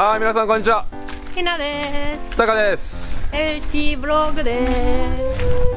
はい、皆さんこんにちは。 ひなです。 たかです。 LT ブログです。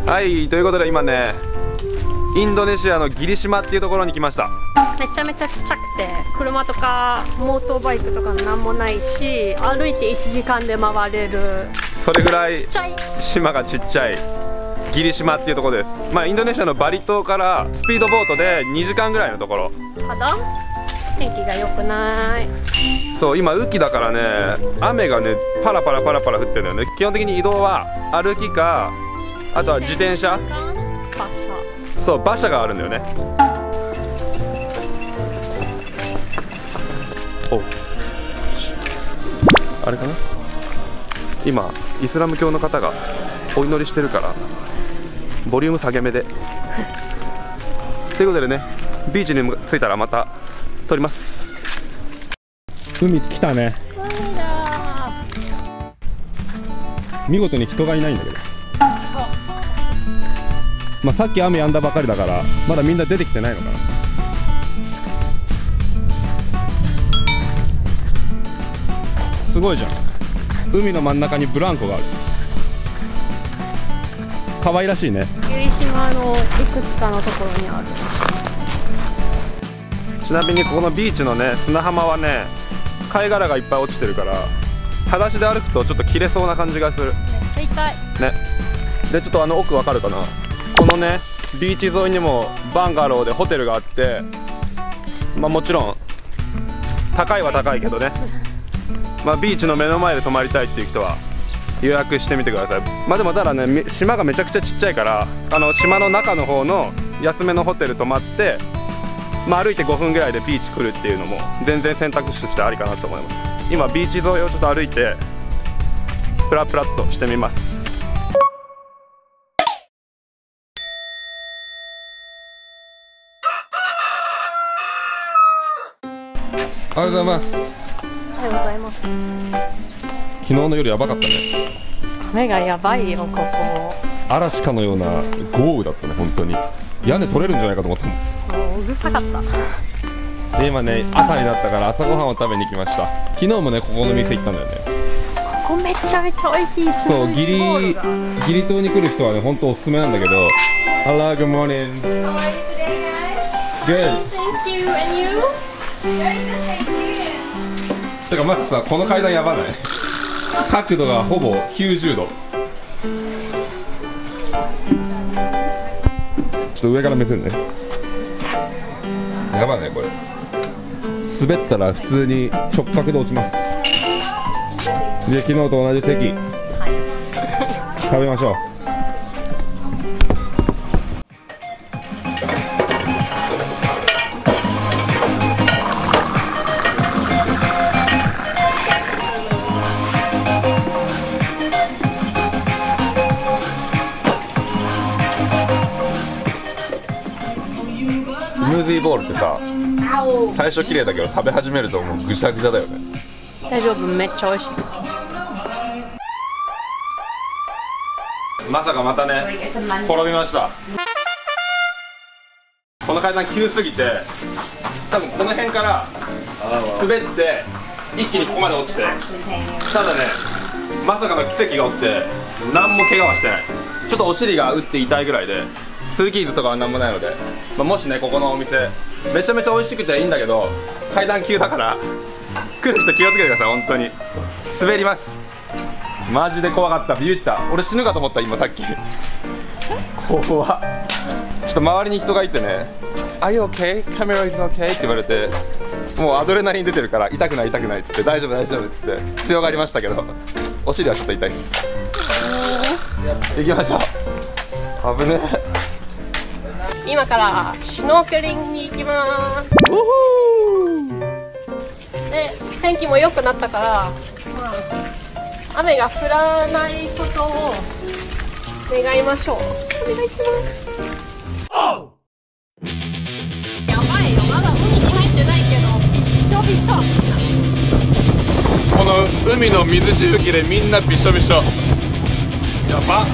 はい、ということで今ね、インドネシアのギリ島っていうところに来ました。 めちゃめちゃちっちゃくて、車とかモートーバイクとかなんもないし、歩いて1時間で回れる、 それぐらいちっちゃい島がちっちゃいギリ島っていうところです。まあインドネシアのバリ島からスピードボートで2時間ぐらいのところ。 ただ天気が良くない。 そう、今雨季だからね、雨がねパラパラパラパラ降ってるんだよね。基本的に移動は歩きか、あとは自転車、 馬車、 そう馬車があるんだよね。お、あれかな、今イスラム教の方がお祈りしてるからボリューム下げ目でということでね、ビーチに着いたらまた撮ります。海来たね。見事に人がいないんだけど、まあさっき雨止んだばかりだからまだみんな出てきてないのかな。すごいじゃん、海の真ん中にブランコがある。可愛らしいね。 ギリ島のいくつかのところにある。 ちなみにここのビーチのね、砂浜はね、貝殻がいっぱい落ちてるから裸足で歩くとちょっと切れそうな感じがする。 めっちゃ痛いね。でちょっと奥わかるかな、このねビーチ沿いにもバンガローでホテルがあって、まあもちろん高いは高いけどね、まあビーチの目の前で泊まりたいっていう人は予約してみてください。まあでもただね、島がめちゃくちゃちっちゃいから、島の中の方の安めのホテル泊まって、まあ歩いて5分ぐらいでビーチ来るっていうのも全然選択肢としてありかなと思います。今ビーチ沿いをちょっと歩いてプラプラっとしてみます。おはようございます。 おはようございます。 昨日の夜やばかったね。 雨がやばいよ、ここ。 嵐かのような豪雨だったね、本当に。屋根取れるんじゃないかと思ったもん。 もううるさかった。 で今ね、朝になったから朝ごはんを食べに来ました。昨日もねここの店行ったんだよね。 ここめちゃめちゃ美味しい。 そう、ギリ島に来る人はね本当おすすめなんだけど。 Hello, good morning. How are you today, guys? Good. Thank you, and you? Very good, thank you. てかまずさ、この階段やばない？角度がほぼ90度。ちょっと上から目線ね。やばいねこれ。滑ったら普通に直角で落ちます。で昨日と同じ席、食べましょう。スムージーボールってさ、最初綺麗だけど食べ始めるともうぐちゃぐちゃだよね。 大丈夫、めっちゃ美味しい。 まさかまたね転びました。この階段急すぎて多分この辺から滑って一気にここまで落ちて、ただねまさかの奇跡が起きて何も怪我はしてない。ちょっとお尻が打って痛いぐらいで、スーキーズとかは何もないので、まあ、もしねここのお店めちゃめちゃ美味しくていいんだけど階段急だから来る人気をつけてください。本当に滑ります。マジで怖かった、ビビった。俺死ぬかと思った今さっき怖っ。ちょっと周りに人がいてね「Are you okay? Camera is okay?」って言われて、もうアドレナリン出てるから痛くない痛くないっつって、大丈夫大丈夫っつって強がりましたけど、お尻はちょっと痛いっす。行きましょう。危ねえ。 今からシュノーケリングに行きます。で、天気も良くなったから、まあ、雨が降らないことを願いましょう。お願いします。やばいよ、まだ海に入ってないけどびっしょびしょ。 この海の水しぶきでみんなびしょびしょ。やばっ。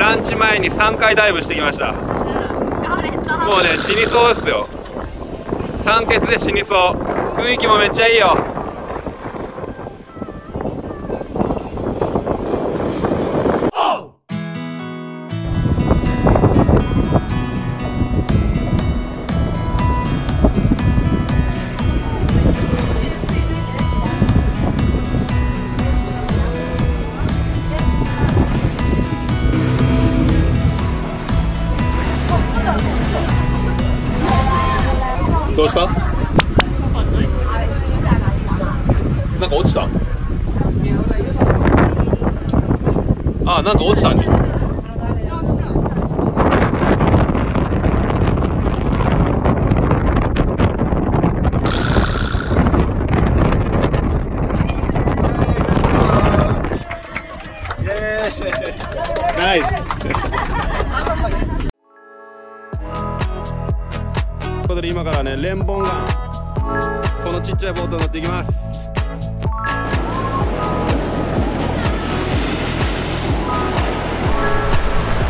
ランチ前に3回ダイブしてきました。もうね、死にそうですよ。酸欠で死にそう。雰囲気もめっちゃいいよ。どうした？なんか落ちた？あ、なんか落ちたね。ナイス。ということで今からね、レンボンガン、このちっちゃいボートに乗っていきます。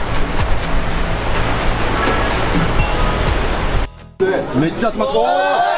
めっちゃ集まって、おー